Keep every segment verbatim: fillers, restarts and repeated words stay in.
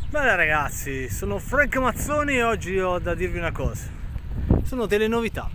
Bene ragazzi, sono Frank Mazzoni e oggi ho da dirvi una cosa. Sono delle novità.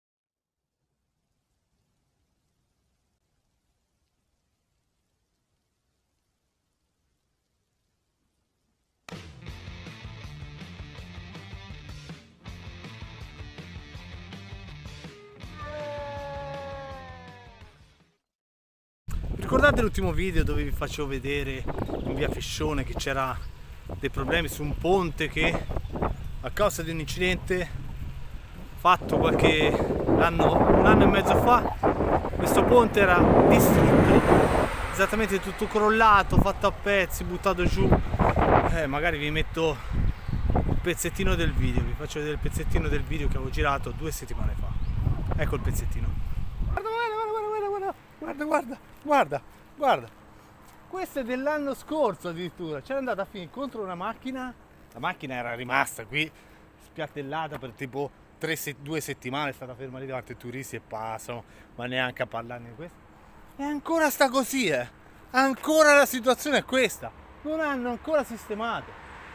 Ricordate l'ultimo video dove vi facevo vedere in via Fiscione che c'era dei problemi su un ponte che a causa di un incidente fatto qualche anno, un anno e mezzo fa, questo ponte era distrutto, esattamente tutto crollato, fatto a pezzi, buttato giù. Eh, magari vi metto il pezzettino del video, vi faccio vedere il pezzettino del video che avevo girato due settimane fa. Ecco il pezzettino. Guarda, guarda, guarda, guarda, guarda, guarda, guarda, guarda. Questo è dell'anno scorso addirittura, c'era andata a finire contro una macchina, la macchina era rimasta qui spiattellata per tipo tre, due settimane, è stata ferma lì davanti ai turisti e passano, ma neanche a parlarne di questo. E ancora sta così, eh! Ancora la situazione è questa, non hanno ancora sistemato.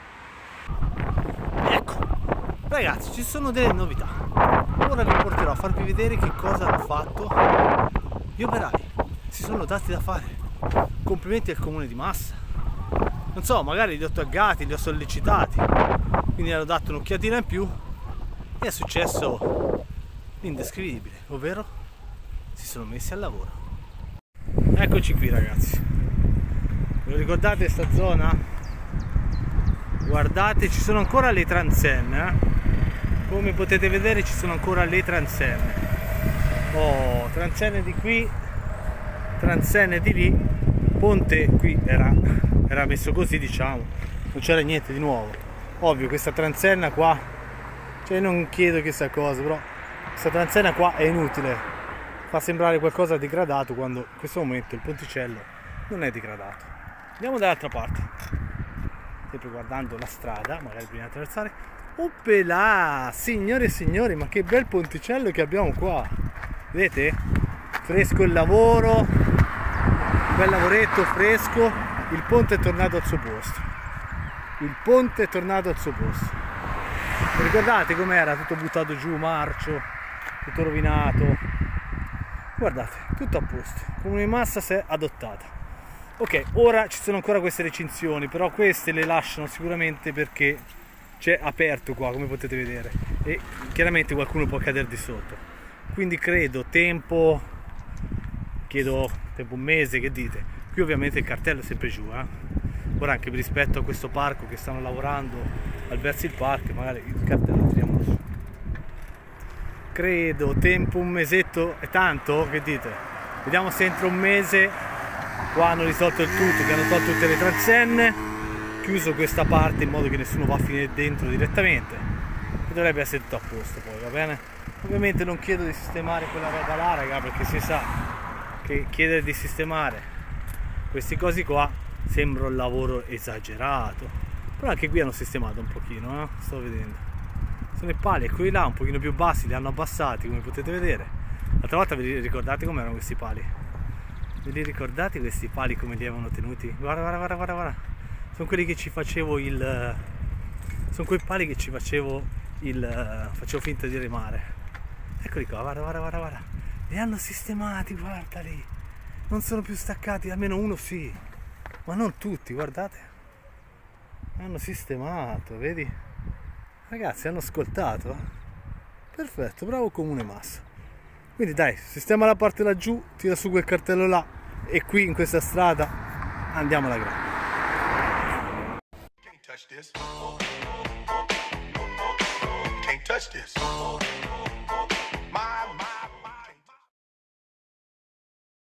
Ecco, ragazzi, ci sono delle novità. Ora vi porterò a farvi vedere che cosa hanno fatto gli operai, si sono dati da fare. Complimenti al comune di Massa, non so, magari li ho taggati, li ho sollecitati, quindi hanno dato un'occhiatina in più e è successo l'indescrivibile, ovvero si sono messi al lavoro. Eccoci qui ragazzi, ve lo ricordate sta zona? Guardate, ci sono ancora le transenne, eh? Come potete vedere ci sono ancora le transenne. Oh, transenne di qui, transenne di lì. Ponte qui era, era messo così, diciamo, non c'era niente di nuovo. Ovvio, questa transenna qua, cioè non chiedo chissà cosa, però questa transenna qua è inutile, fa sembrare qualcosa di degradato quando in questo momento il ponticello non è degradato. Andiamo dall'altra parte, sempre guardando la strada, magari prima di attraversare. Oppela, signore e signori, ma che bel ponticello che abbiamo qua, vedete? Fresco il lavoro, bel lavoretto fresco, il ponte è tornato al suo posto, il ponte è tornato al suo posto. Ricordate com'era? Tutto buttato giù, marcio, tutto rovinato. Guardate, tutto a posto, Comune di Massa si è adottata. Ok, ora ci sono ancora queste recinzioni, però queste le lasciano sicuramente perché c'è aperto qua, come potete vedere, e chiaramente qualcuno può cadere di sotto, quindi credo tempo, chiedo tempo un mese, che dite? Qui ovviamente il cartello è sempre giù, eh? Ora anche rispetto a questo parco che stanno lavorando al verso il parco, magari il cartello lo tiriamo su. Credo tempo un mesetto è tanto, che dite? Vediamo se entro un mese qua hanno risolto il tutto, che hanno tolto tutte le transenne, chiuso questa parte in modo che nessuno va a finire dentro direttamente e dovrebbe essere tutto a posto poi, va bene? Ovviamente non chiedo di sistemare quella roba là, raga, perché si sa che chiedere di sistemare questi cosi qua sembra un lavoro esagerato, però anche qui hanno sistemato un pochino, eh? Sto vedendo, sono i pali e quelli là un pochino più bassi li hanno abbassati, come potete vedere. L'altra volta vi ricordate come erano questi pali? Ve li ricordate questi pali come li avevano tenuti? Guarda, guarda, guarda, guarda, guarda. Sono quelli che ci facevo il sono quei pali che ci facevo il facevo finta di remare. Eccoli qua, guarda, guarda, guarda, guarda. Li hanno sistemati, guarda lì, non sono più staccati, almeno uno sì, ma non tutti, guardate, hanno sistemato, vedi? Ragazzi, hanno ascoltato, eh? Perfetto, bravo Comune Massa. Quindi dai, sistema la parte laggiù, tira su quel cartello là e qui in questa strada andiamo alla grande. Can't touch this. Can't touch this.